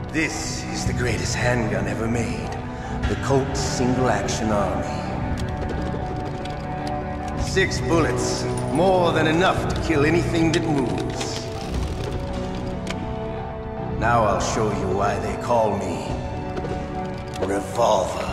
This is the greatest handgun ever made. The Colt Single Action Army. 6 bullets, more than enough to kill anything that moves. Now I'll show you why they call me Revolver.